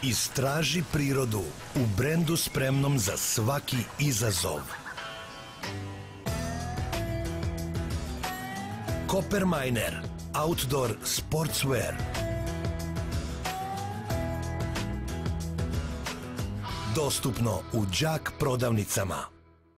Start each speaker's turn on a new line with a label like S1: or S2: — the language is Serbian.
S1: Istraži prirodu u brendu spremnom za svaki izazov. Copperminer Outdoor Sportswear. Dostupno u đak prodavnicama.